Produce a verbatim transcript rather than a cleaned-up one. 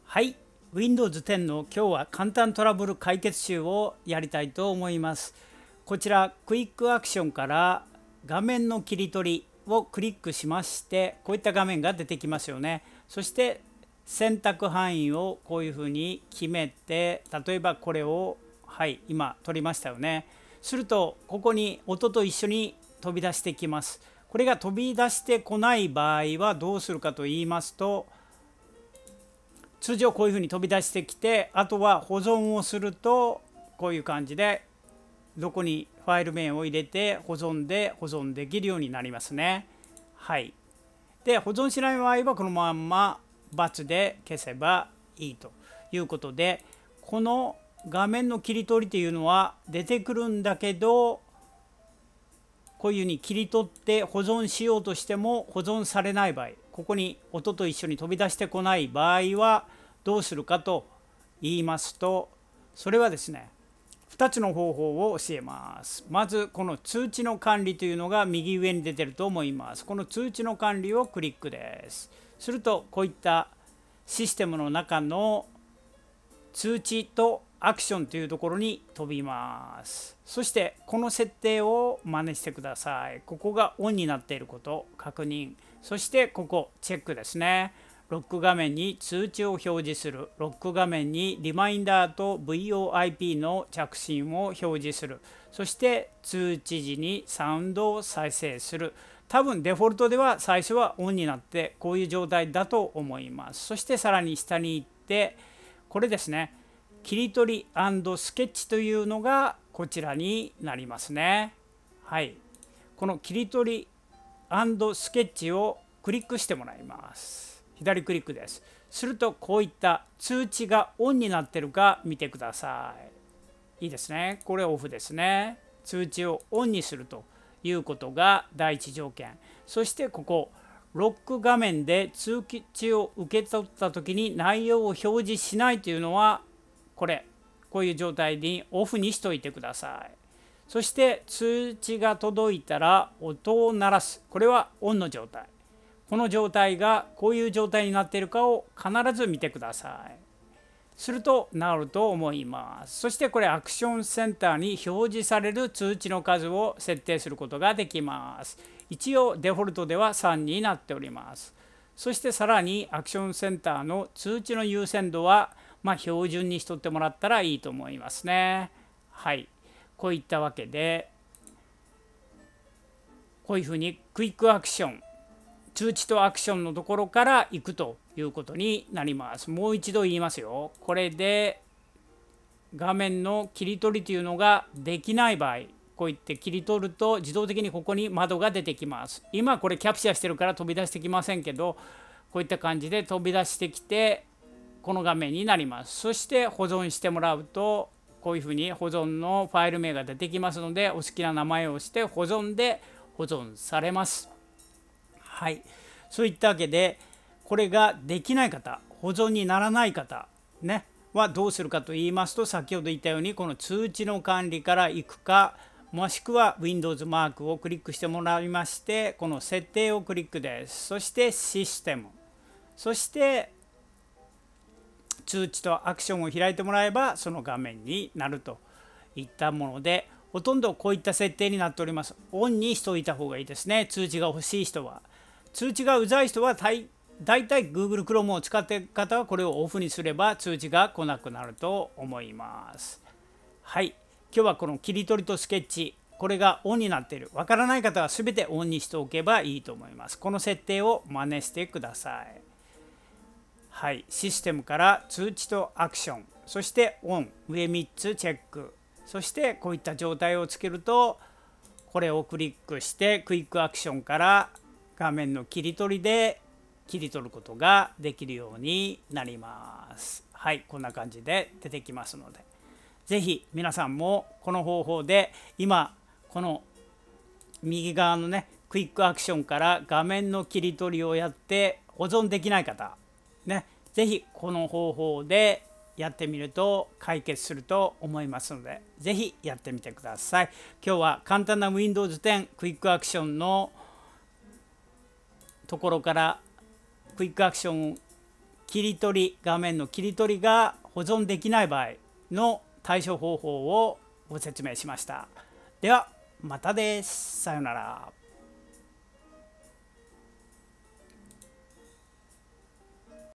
はい、ウィンドウズテン の今日は簡単トラブル解決集をやりたいと思います。こちらクイックアクションから画面の切り取りをクリックしまして、こういった画面が出てきますよね。そして選択範囲をこういうふうに決めて、例えばこれをはい今取りましたよね。するとここに音と一緒に飛び出してきます。これが飛び出してこない場合はどうするかと言いますと、通常こういうふうに飛び出してきて、あとは保存をするとこういう感じでどこにファイル名を入れて保存で保存できるようになりますね。はい。で保存しない場合はこのまんま×で消せばいいということで、この画面の切り取りというのは出てくるんだけど、こういうふうに切り取って保存しようとしても保存されない場合、ここに音と一緒に飛び出してこない場合はどうするかと言いますと、それはですね、ふたつの方法を教えます。まずこの通知の管理というのが右上に出てると思います。この通知の管理をクリックです。するとこういったシステムの中の通知とアクションというところに飛びます。そしてこの設定を真似してください。ここがオンになっていること確認。そしてここチェックですね。ロック画面に通知を表示する。ロック画面にリマインダーと ブイオーアイピー の着信を表示する。そして通知時にサウンドを再生する。多分デフォルトでは最初はオンになってこういう状態だと思います。そしてさらに下に行ってこれですね。切り取り&スケッチというのがこちらになりますね。はい。この切り取り&スケッチをクリックしてもらいます。左クリックです。するとこういった通知がオンになってるか見てください。いいですね。これオフですね。通知をオンにするということが第一条件。そしてここロック画面で通知を受け取った時に内容を表示しないというのは、これこういう状態にオフにしといてください。そして通知が届いたら音を鳴らす。これはオンの状態。この状態がこういう状態になっているかを必ず見てください。すると治ると思います。そしてこれアクションセンターに表示される通知の数を設定することができます。一応デフォルトではさんになっております。そしてさらにアクションセンターの通知の優先度はまあ標準にしとってもらったらいいと思いますね。はい。こういったわけで、こういうふうにクイックアクション、通知とアクションのところから行くということになります。もう一度言いますよ。これで画面の切り取りというのができない場合、こういって切り取ると自動的にここに窓が出てきます。今これキャプチャーしてるから飛び出してきませんけど、こういった感じで飛び出してきてこの画面になります。そして保存してもらうとこういうふうに保存のファイル名が出てきますので、お好きな名前を押して保存で保存されます。はい、そういったわけでこれができない方、保存にならない方ねはどうするかと言いますと、先ほど言ったようにこの通知の管理から行くか、もしくは ウィンドウズ マークをクリックしてもらいまして、この設定をクリックです。そしてシステム、そして通知とアクションを開いてもらえばその画面になるといったもので、ほとんどこういった設定になっております。オンにしておいた方がいいですね。通知が欲しい人は。通知がうざい人は大体 Google Chrome を使っている方はこれをオフにすれば通知が来なくなると思います。はい。今日はこの切り取りとスケッチ、これがオンになっている。わからない方は全てオンにしておけばいいと思います。この設定を真似してください。はい。システムから通知とアクション、そしてオン、上みっつチェック。そしてこういった状態をつけると、これをクリックしてクイックアクションから画面の切り取りで切り取ることができるようになります。はい、こんな感じで出てきますので、ぜひ皆さんもこの方法で今この右側のねクイックアクションから画面の切り取りをやって保存できない方ね、ぜひこの方法でやってみると解決すると思いますので、ぜひやってみてください。今日は簡単な ウィンドウズテン クイックアクションのところからクイックアクション切り取り画面の切り取りが保存できない場合の対処方法をご説明しました。ではまたです。さようなら。